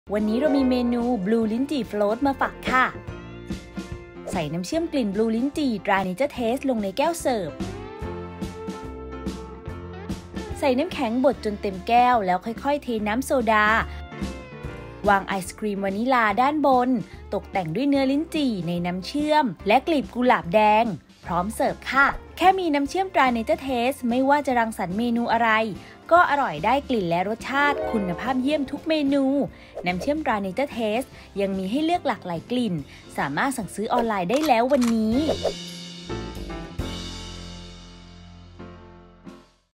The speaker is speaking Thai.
วันนี้เรามีเมนูบลูลิ้นจี่โฟลตมาฝากค่ะใส่น้ำเชื่อมกลิ่นบลูลิ้นจี่ตราเนเจอร์เทสลงในแก้วเสิร์ฟใส่น้ำแข็งบดจนเต็มแก้วแล้วค่อยๆเทน้ำโซดาวางไอศกรีมวานิลาด้านบนตกแต่งด้วยเนื้อลิ้นจี่ในน้ำเชื่อมและกลีบกุหลาบแดงพร้อมเสิร์ฟค่ะแค่มีน้ำเชื่อมตราเนเจอร์เทสไม่ว่าจะรังสรรค์เมนูอะไรก็อร่อยได้กลิ่นและรสชาติคุณภาพเยี่ยมทุกเมนูน้ำเชื่อมตราเนเจอร์เทสยังมีให้เลือกหลากหลายกลิ่นสามารถสั่งซื้อออนไลน์ได้แล้ววันนี้